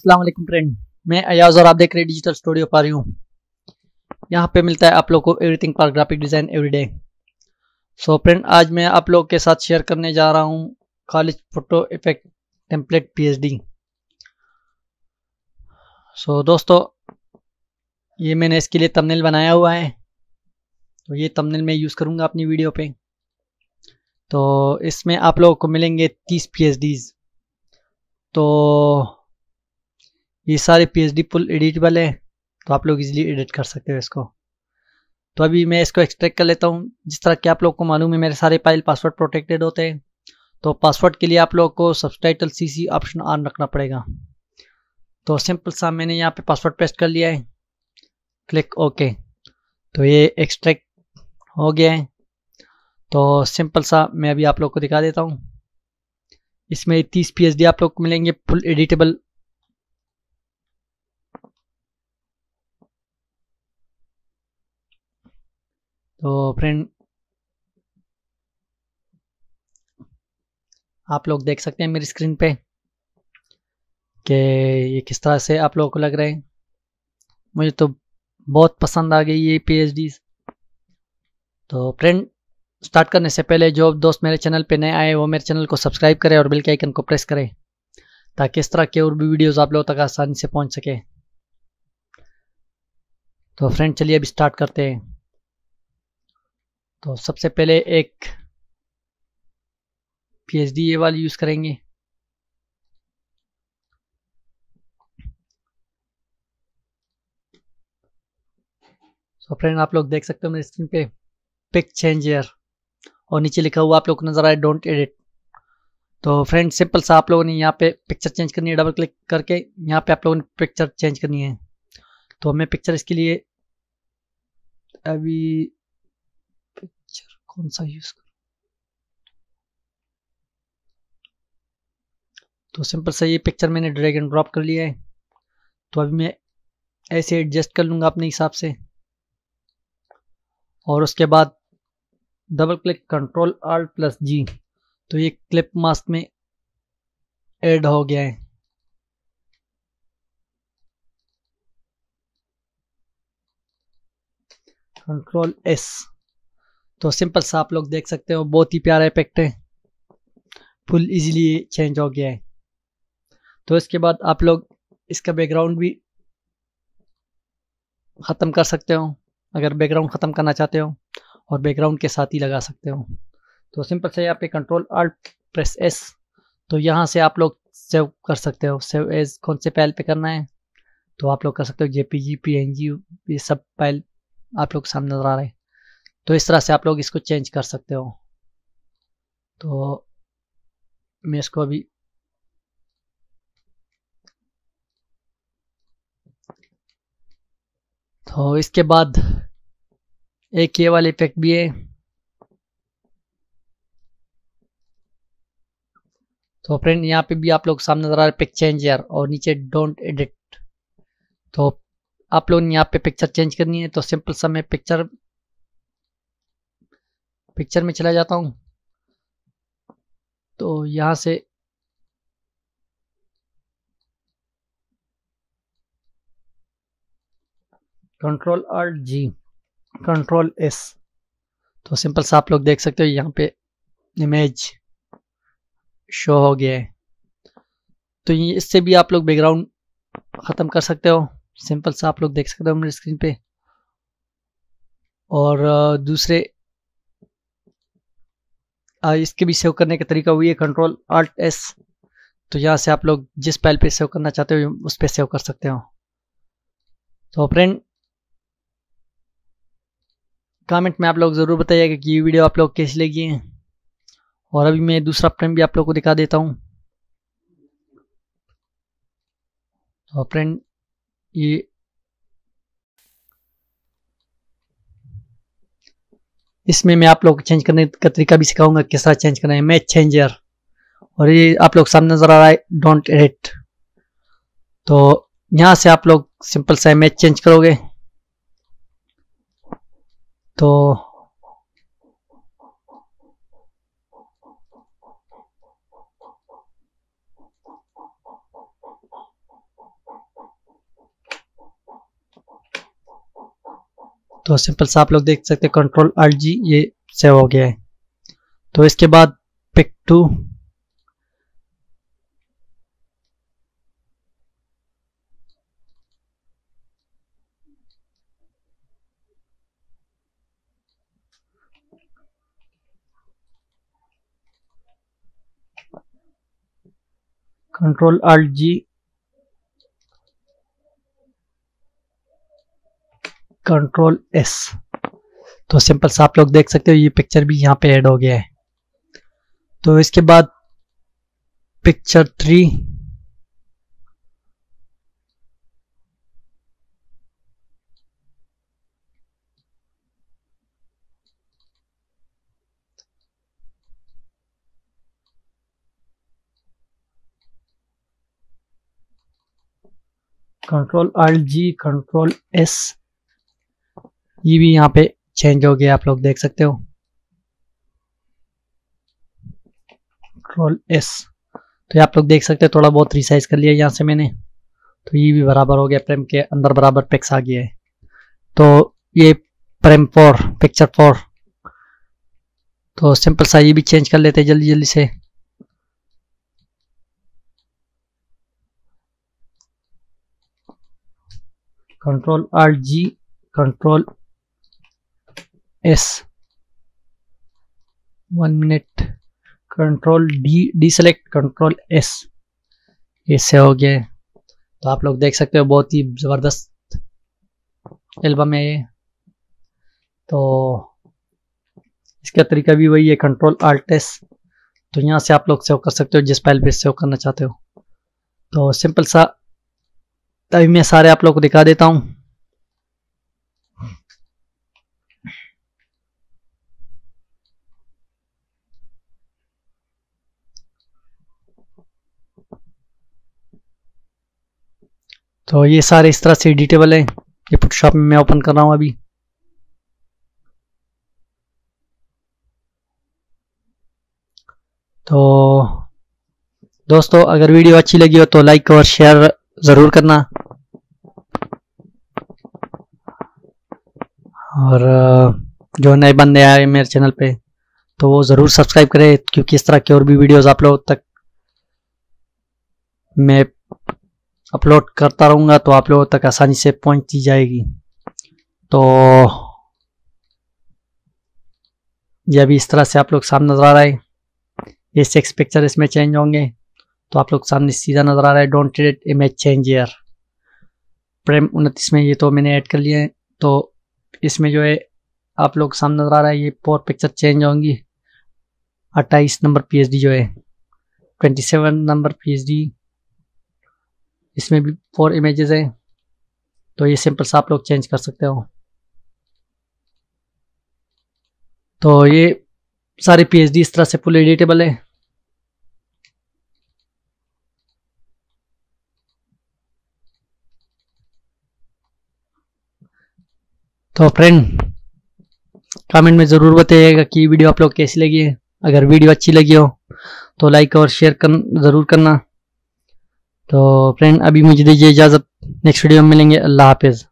अस्सलाम वालेकुम फ्रेंड, मैं अयाज और आप देख रहे हैं डिजिटल स्टूडियो पा रही हूँ। यहाँ पे मिलता है आप लोग को everything for graphic design everyday. So friend, आज मैं आप लोग के साथ शेयर करने जा रहा हूँ college photo effect template PSD. So दोस्तों, ये मैंने इसके लिए थंबनेल बनाया हुआ है, तो ये थंबनेल मैं यूज़ करूँगा अपनी वीडियो पे। तो इसमें आप लोगों को मिलेंगे 30 पीएचडीज। तो ये सारे पीएचडी फुल एडिटेबल है, तो आप लोग इजीली एडिट कर सकते हो इसको। तो अभी मैं इसको एक्सट्रैक्ट कर लेता हूँ। जिस तरह कि आप लोग को मालूम है, मेरे सारे फाइल पासवर्ड प्रोटेक्टेड होते हैं, तो पासवर्ड के लिए आप लोग को सबटाइटल सीसी ऑप्शन ऑन रखना पड़ेगा। तो सिंपल सा मैंने यहाँ पे पासवर्ड पेस्ट कर लिया है, क्लिक ओके। तो ये एक्सट्रैक्ट हो गया है। तो सिंपल सा मैं अभी आप लोग को दिखा देता हूँ। इसमें 30 पीएचडी आप लोग को मिलेंगे फुल एडिटेबल। तो फ्रेंड, आप लोग देख सकते हैं मेरी स्क्रीन पे कि ये किस तरह से आप लोगों को लग रहे हैं। मुझे तो बहुत पसंद आ गई ये पीएचडी। तो फ्रेंड, स्टार्ट करने से पहले जो दोस्त मेरे चैनल पे नए आए वो मेरे चैनल को सब्सक्राइब करें और बेल के आइकन को प्रेस करें, ताकि इस तरह के और भी वीडियोस आप लोगों तक आसानी से पहुंच सके। तो फ्रेंड, चलिए अभी स्टार्ट करते हैं। तो सबसे पहले एक पीएचडी ये वाली यूज़ करेंगे। तो फ्रेंड, आप लोग देख सकते हो मेरी स्क्रीन पे पिक चेंज एयर और नीचे लिखा हुआ आप लोग को नजर आए डोंट एडिट। तो फ्रेंड, सिंपल सा आप लोगों ने यहाँ पे पिक्चर चेंज करनी है। डबल क्लिक करके यहाँ पे आप लोगों ने पिक्चर चेंज करनी है। तो मैं पिक्चर इसके लिए अभी पिक्चर कौन सा यूज करूँ। तो सिंपल सा ये पिक्चर मैंने ड्रैग एंड ड्रॉप कर लिया है। तो अभी मैं ऐसे एडजस्ट कर लूँगा अपने हिसाब से, और उसके बाद double click control alt plus G. तो ये क्लिप मास्क में ऐड हो गया है। Control S. तो सिंपल सा आप लोग देख सकते हो, बहुत ही प्यारा इफेक्ट है, फुल इजीली चेंज हो गया है। तो इसके बाद आप लोग इसका बैकग्राउंड भी ख़त्म कर सकते हो, अगर बैकग्राउंड ख़त्म करना चाहते हो, और बैकग्राउंड के साथ ही लगा सकते हो। तो सिंपल से यहाँ पे कंट्रोल आल्ट प्रेस एस। तो यहाँ से आप लोग सेव कर सकते हो। सेव एज कौन से फाइल पे करना है तो आप लोग कर सकते हो, जेपीजी, पीएनजी, ये सब फाइल आप लोग सामने नजर आ रहे हैं। तो इस तरह से आप लोग इसको चेंज कर सकते हो। तो मैं इसको अभी तो इसके बाद एक ये वाला इफेक्ट भी है। तो फ्रेंड, यहाँ पे भी आप लोग सामने नजर आ रहे पिक चेंज यार, और नीचे डोंट एडिट। तो आप लोग यहाँ पे पिक्चर चेंज करनी है। तो सिंपल सा मैं पिक्चर में चला जाता हूँ। तो यहाँ से control alt G, control S. तो सिंपल सा आप लोग देख सकते हो यहाँ पे इमेज शो हो गया है। तो ये इससे भी आप लोग बैकग्राउंड ख़त्म कर सकते हो। सिंपल सा आप लोग देख सकते हो मेरी स्क्रीन पे। और दूसरे इसके भी सेव करने का तरीका हुई है कंट्रोल आल्ट एस। तो यहाँ से आप लोग जिस फाइल पे सेव करना चाहते हो उस पर सेव कर सकते हो। तो फ्रेंड, कमेंट में आप लोग ज़रूर बताइएगा कि ये वीडियो आप लोग कैसी लगी है। और अभी मैं दूसरा फ्रेम भी आप लोग को दिखा देता हूँ। तो फ्रेंड, ये इसमें मैं आप लोग को चेंज करने का तरीका भी सिखाऊंगा, किस तरह चेंज करना है। मैच चेंजर, और ये आप लोग सामने नजर आ रहा है डोंट एडिट। तो यहाँ से आप लोग सिंपल सा इमेज चेंज करोगे। तो तो सिंपल सा आप लोग देख सकते हैं कंट्रोल अल्ट जी ये सेव हो गया है। तो इसके बाद pic two, control alt G, control S. तो सिंपल सा आप लोग देख सकते हो ये पिक्चर भी यहाँ पे ऐड हो गया है। तो इसके बाद picture 3, control alt G, control S, ये भी यहाँ पे चेंज हो गया, आप लोग देख सकते हो। कंट्रोल एस, तो ये आप लोग देख सकते हैं थोड़ा बहुत रिसाइज कर लिया यहाँ से मैंने, तो ये भी बराबर हो गया, फ्रेम के अंदर बराबर पिक्स आ गया है। तो ये फ्रेम 4, पिक्चर 4, तो सिंपल सा ये भी चेंज कर लेते हैं जल्दी जल्दी से। Control alt G, control S, 1 मिनट, control D select, control S, इससे हो गया है। तो आप लोग देख सकते हो बहुत ही ज़बरदस्त एल्बम है ये। तो इसका तरीका भी वही है, कंट्रोल अल्ट एस। तो यहाँ से आप लोग सेव कर सकते हो जिस फाइल पे सेव करना चाहते हो। तो सिंपल सा अभी मैं सारे आप लोग को दिखा देता हूँ। तो ये सारे इस तरह से एडिटेबल है। ये फोटोशॉप में मैं ओपन कर रहा हूँ अभी। तो दोस्तों अगर वीडियो अच्छी लगी हो तो लाइक और शेयर ज़रूर करना, और जो नए बंदे आए मेरे चैनल पे तो वो ज़रूर सब्सक्राइब करें, क्योंकि इस तरह की और भी वीडियोस आप लोग तक मैं अपलोड करता रहूँगा तो आप लोगों तक आसानी से पहुँचती जाएगी। तो ये अभी इस तरह से आप लोग सामने नज़र आ रहा है। ये 6 पिक्चर इसमें चेंज होंगे तो आप लोग सामने सीधा नज़र आ रहा है। Don't edit image change here, frame 29 में ये तो मैंने ऐड कर लिया है। तो इसमें जो है आप लोग सामने नज़र आ रहा है ये 4 पिक्चर चेंज होंगी। 28 नंबर पीएचडी जो है, 27 नंबर पीएचडी, इसमें भी 4 इमेजेस हैं। तो ये सिंपल सा आप लोग चेंज कर सकते हो। तो ये सारे पीएचडी इस तरह से फुल एडिटेबल है। तो फ्रेंड कमेंट में ज़रूर बताइएगा कि वीडियो आप लोग कैसी लगी है। अगर वीडियो अच्छी लगी हो तो लाइक और शेयर ज़रूर करना। तो फ्रेंड अभी मुझे दीजिए इजाज़त, नेक्स्ट वीडियो में मिलेंगे। अल्लाह हाफिज़।